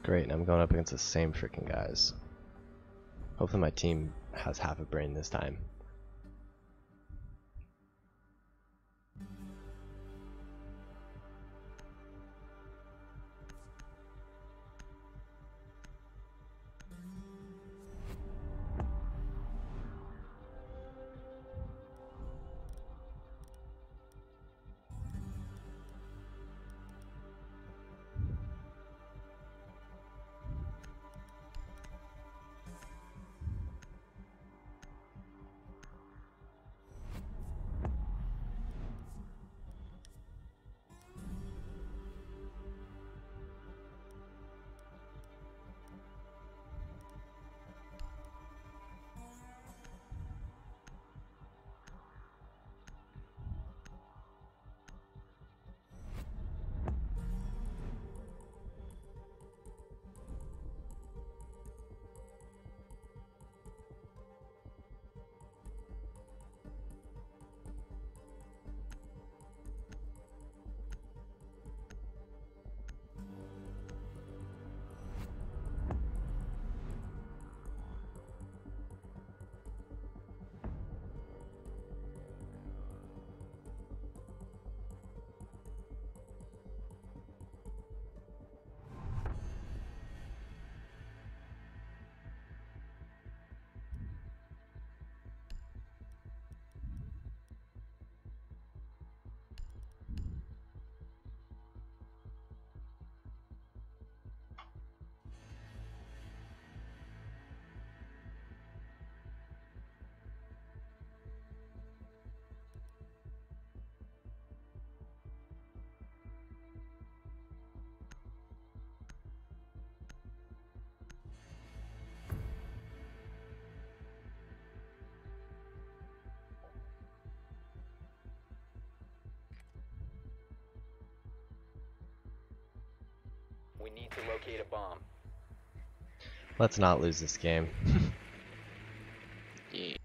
Great, I'm going up against the same freaking guys. Hopefully my team has half a brain this time. We need to locate a bomb. Let's not lose this game. Yeah.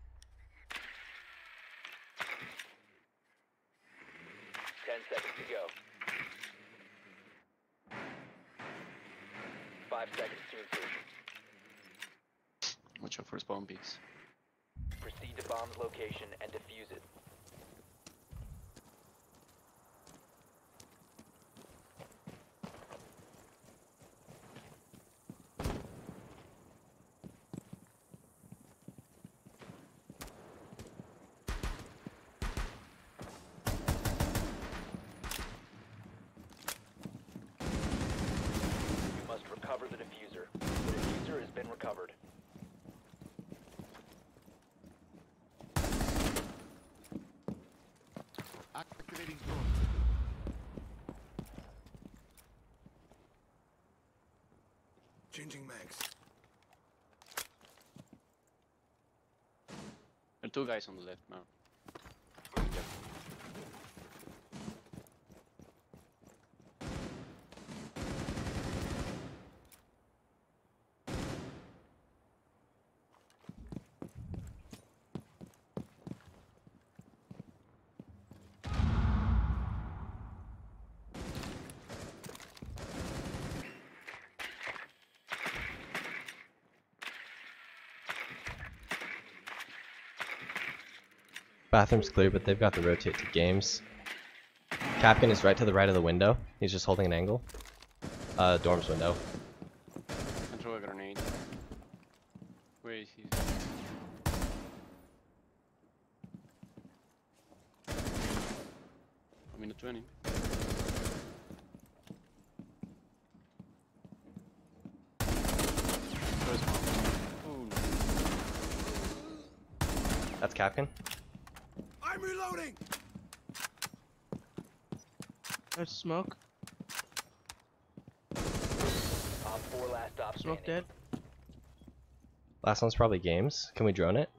10 seconds to go. 5 seconds to insertion. Watch out for spawn peaks. Proceed to bomb's location and defuse it. You must recover the diffuser. The diffuser has been recovered. Activating drone. Changing mags. There are two guys on the left now. Bathroom's clear, but they've got to rotate to games. Capkin is right to the right of the window. He's just holding an angle. Dorm's window. And throw a grenade. Where is he? I'm in the 20. First one. Oh, That's Capkin. I'm reloading. There's smoke. Op 4 last stop Smoke standing. dead. Last one's probably games. Can we drone it?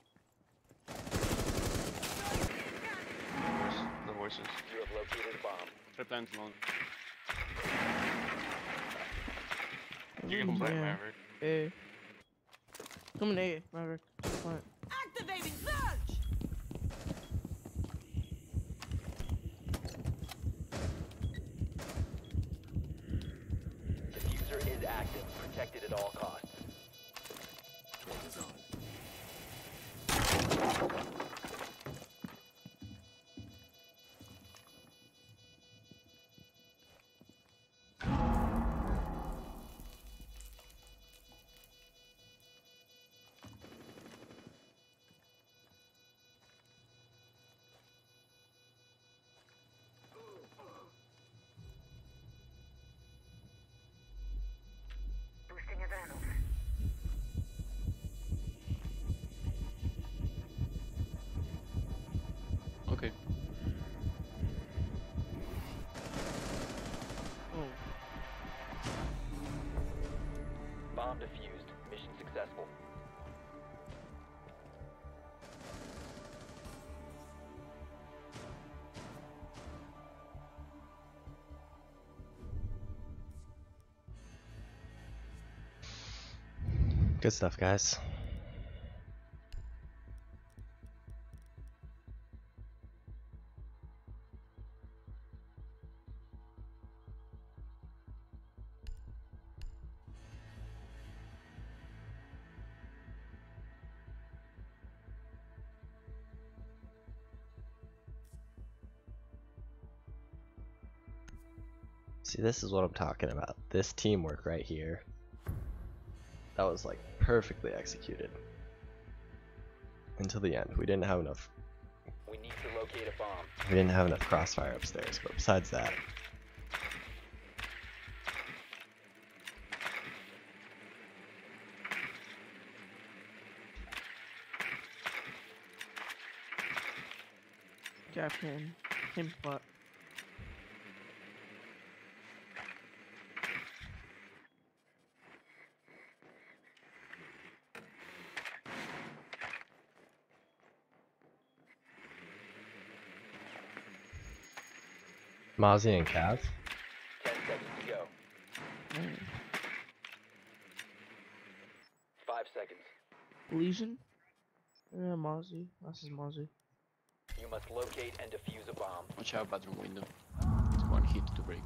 the horses. You have located a bomb. Trip lines long. You can play Yeah. Maverick. Hey. Coming A, Maverick. What? Activating surge! Diffuser is active. protected at all costs. Drone is on. Boosting adrenaline. Okay. Oh, Bomb defused. Mission successful. Good stuff, guys. See, this is what I'm talking about. This teamwork right here. That was like perfectly executed. Until the end. We didn't have enough We need to locate a bomb. we didn't have enough crossfire upstairs, but besides that. Captain. Same spot. Mozzie and Cav. 10 seconds to go. Mm. 5 seconds. Legion? Yeah, Mozzie. This is Mozzie. You must locate and defuse a bomb. Watch out, bathroom window. It's one hit to break.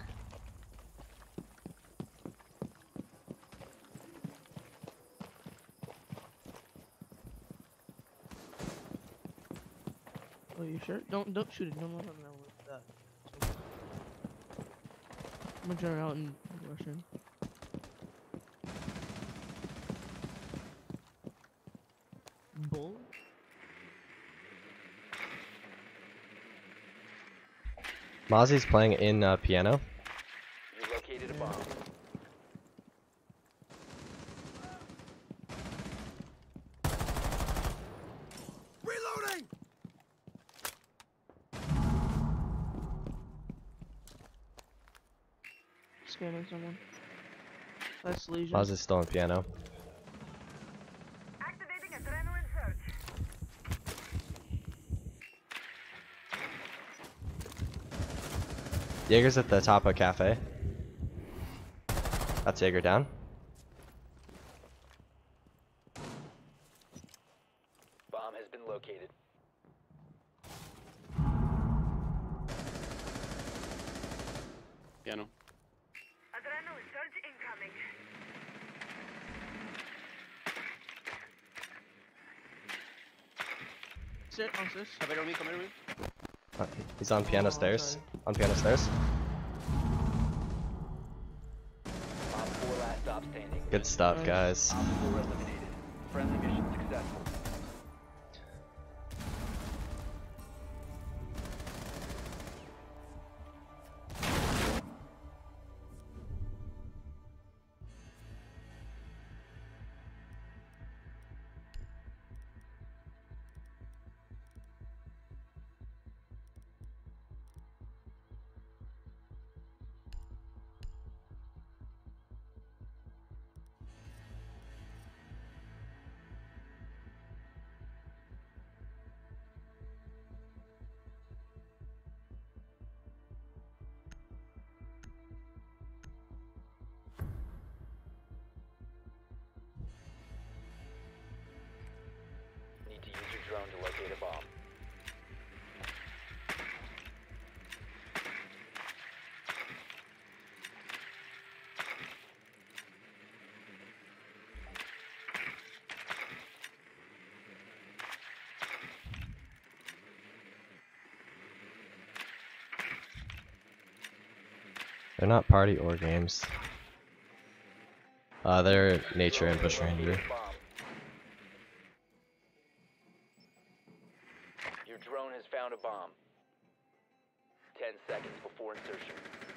Oh, you sure? Don't shoot it. No, with that. I'm gonna turn out and rush in. Bull? Mozzie's playing in piano. You located a bomb. Reloading! Scanning someone. That's Legion. Mozzie's still in piano. Activating adrenaline surge. Jaeger's at the top of cafe. That's Jaeger down. Bomb has been located. Piano. Adrenaline surge incoming. Sit on this. Come here, me, come here, me. He's on piano Oh, stairs. sorry. On piano stairs. Bomb 4 last stop standing. Good stuff, Nice. guys. Bomb 4 eliminated. Friendly mission successful. Need to use your drone to locate a bomb. They're not party or games. They're nature and bush ranger. Bomb. Your drone has found a bomb. 10 seconds before insertion.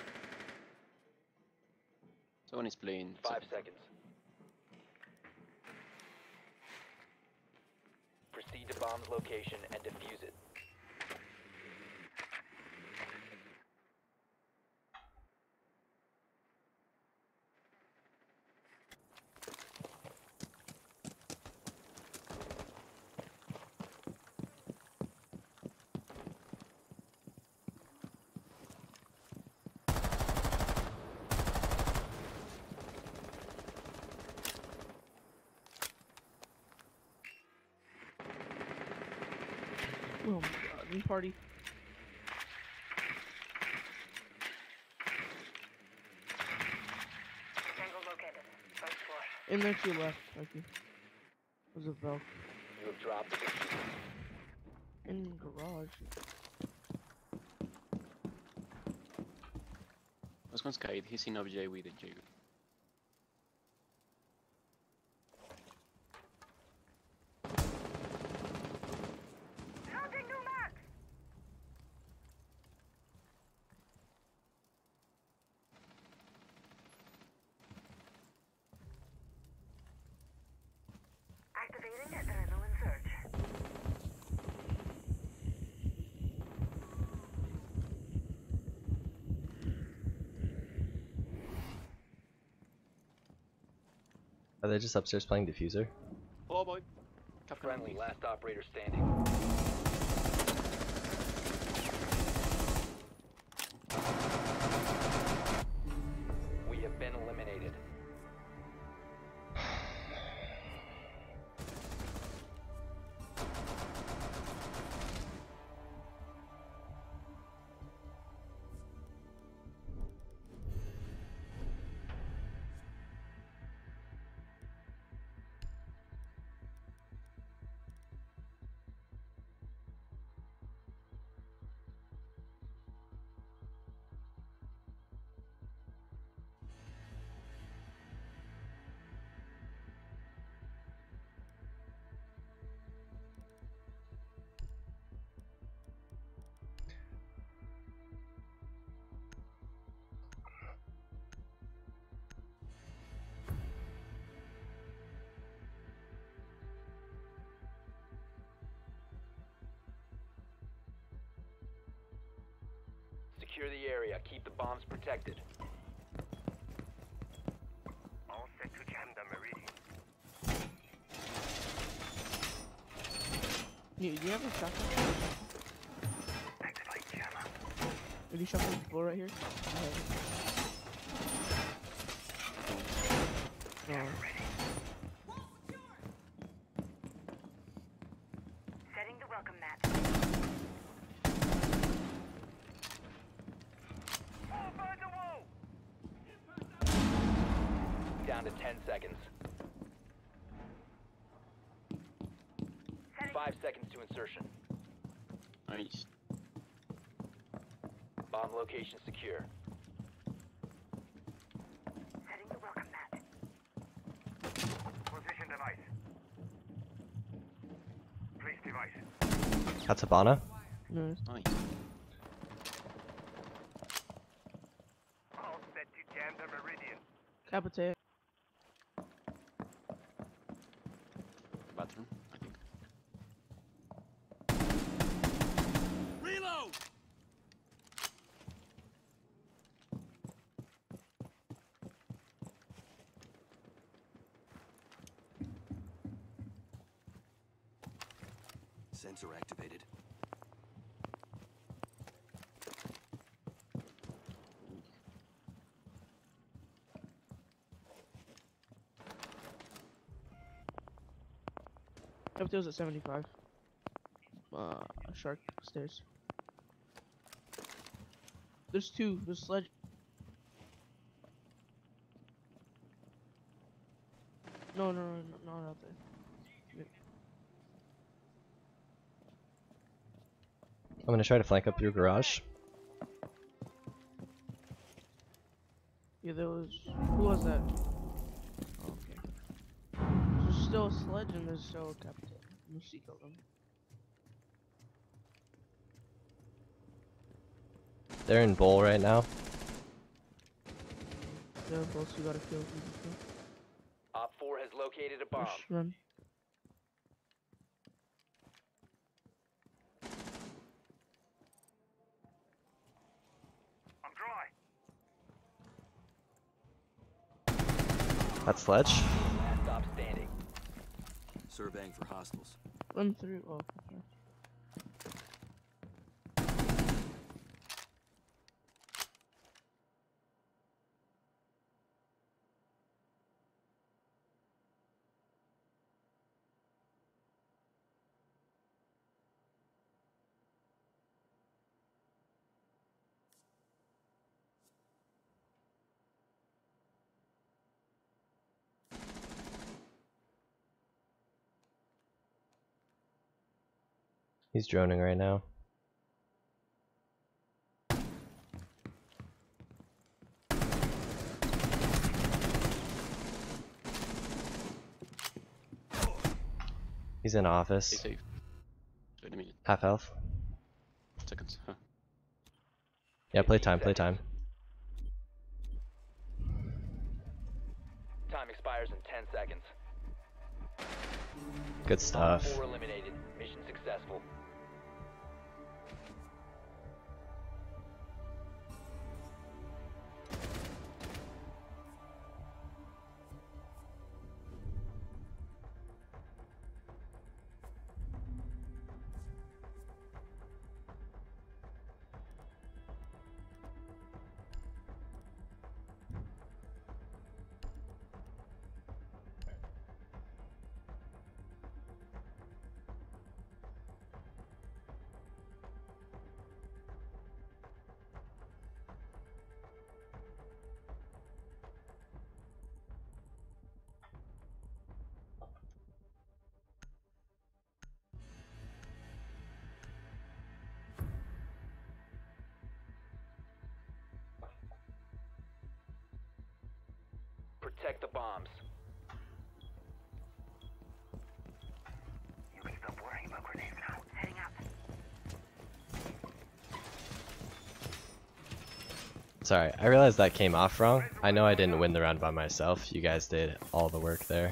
Someone is playing. 5 seconds. Proceed to bomb's location and defuse it. Oh my god, new party. Tango located. First floor. In there to your left, thank you. Was a Velk. You have dropped the diffuser. In garage. Last one's Kite. He's in OJ with a J. Loading new mag. Activating adrenaline surge. Are they just upstairs playing diffuser? Oh boy. Captain Friendly, Leaf. last operator standing. We have been eliminated. Secure the area. Keep the bombs protected. All set to jam the meridian. Do you have a shotgun? Activate jammer. Did you shotgun the floor right here? No. Setting the welcome mat. Down to 10 seconds. 5 seconds to insertion. Nice. Bomb location secure. Setting the welcome mat. Position device. Place device. Katsubana? No. Nice. All set to jam the meridian. Capitate. Bathroom, I think. Reload! Sensor activated. Capitate's at 75. Shark stairs. There's two. There's sledge. No, not there. I'm gonna try to flank up your garage. is that? Oh, okay. There's still a sledge and there's still a captain. Let me see, kill them. They're in bowl right now. They're both, you gotta kill them. Op 4 has located a bomb. Push, run. I'm dry. That's sledge. Last stop standing. Surveying for hostiles. Run through. Oh, okay. He's droning right now. He's in Stay office. safe. Wait a minute. Half health. Seconds. Huh. Yeah, play time, play time. Time expires in 10 seconds. Good stuff. 4 eliminated. Mission successful. Protect the bombs. You can stop worrying about grenades now. Heading up. Sorry, I realized that came off wrong. I know I didn't win the round by myself. You guys did all the work there.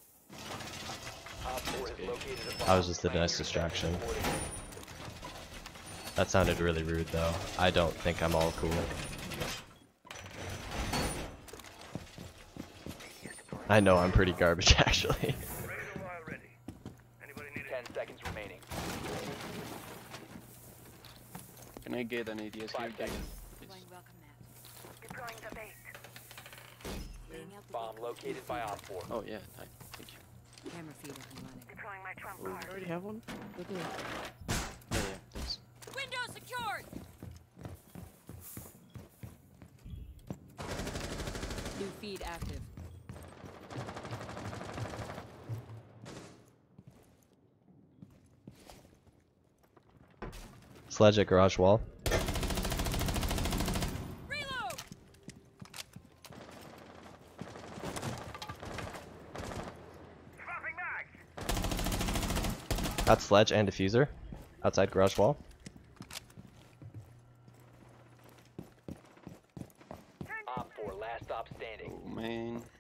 Op 4 has located a bomb. I was just a nice distraction. That sounded really rude though. I don't think I'm all cool. I know I'm pretty garbage actually. Radar wire ready. Anybody need 10 seconds remaining. Can I get an ADS 5 here? seconds. Please. Deploying the bait. Bomb located by Op 4. Oh yeah, thank you. Camera feed up and running. Deploying my trump You card. already have one? Go do it. Yeah, thanks. Window secured! New feed active. Sledge at garage wall. Reload! Swapping mags. That's sledge and diffuser. Outside garage wall. Op 4, last stop standing. Oh man.